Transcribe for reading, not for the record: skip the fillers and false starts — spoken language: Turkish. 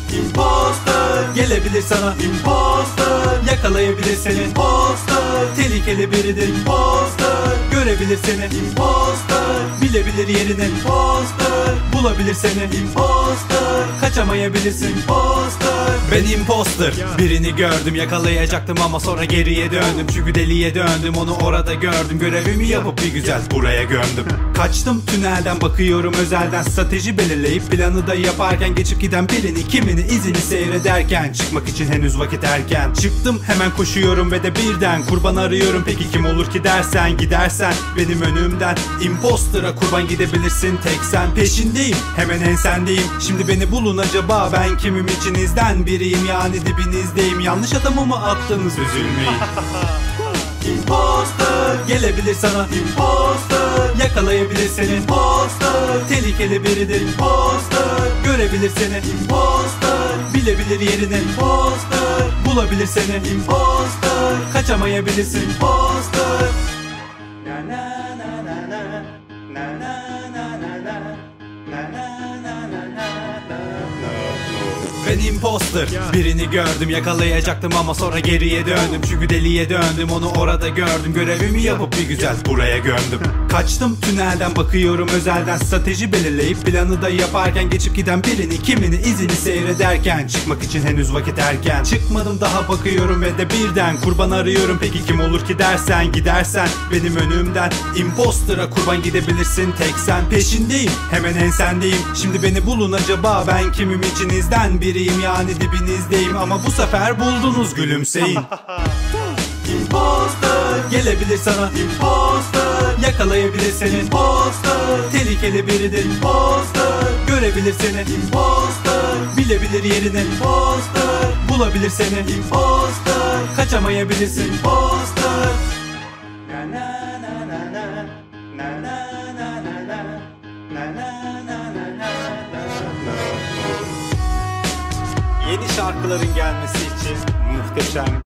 Imposter gelebilir sana. Imposter yakalayabilir seni. Imposter tehlikeli biridir. Imposter görebilir seni. Imposter bilebilir yerini. Imposter bulabilir seni. Imposter kaçamayabilirsin. Imposter. Ben imposter, birini gördüm, yakalayacaktım ama sonra geriye döndüm. Çünkü deliye döndüm, onu orada gördüm. Görevimi yapıp bir güzel buraya gömdüm. Kaçtım tünelden, bakıyorum özelden. Strateji belirleyip planı da yaparken geçip giden birini, kimini, izini seyrederken. Çıkmak için henüz vakit erken. Çıktım hemen koşuyorum ve de birden kurban arıyorum. Peki kim olur ki dersen, gidersen benim önümden. Imposter'a kurban gidebilirsin tek sen. Peşindeyim, hemen ensendeyim. Şimdi beni bulun acaba, ben kimim, içinizden biriyim, yani dibinizdeyim. Yanlış adamı mı attınız, üzülmeyin. Imposter gelebilir sana. Imposter yakalayabilir seni. Imposter tehlikeli biridir. Imposter görebilir seni. Imposter bilebilir yerini. Imposter bulabilir seni. Imposter kaçamayabilirsin. Imposter. Na na na na na na na na na na na na na. Ben imposter, birini gördüm, yakalayacaktım ama sonra geriye döndüm. Çünkü deliye döndüm, onu orada gördüm. Görevimi yapıp bir güzel buraya gömdüm. Kaçtım tünelden, bakıyorum özelden. Strateji belirleyip planı da yaparken geçip giden birini, kimini, izini seyrederken. Çıkmak için henüz vakit erken. Çıkmadım daha, bakıyorum ve de birden kurban arıyorum. Peki kim olur ki dersen, gidersen benim önümden. Imposter'a kurban gidebilirsin tek sen. Peşindeyim, hemen ensendeyim. Şimdi beni bulun acaba, ben kimim, içinizden biriyim, yani dibinizdeyim. Ama bu sefer buldunuz, gülümseyin. Imposter gelebilir sana. Imposter yakalayabilir seni. Imposter tehlikeli biridir. Imposter görebilir seni. Imposter bilebilir yerini. Imposter bulabilir seni. Imposter kaçamayabilirsin. Imposter. Na na na na na na na na na na na na na na. Yeni şarkıların gelmesi için muhteşem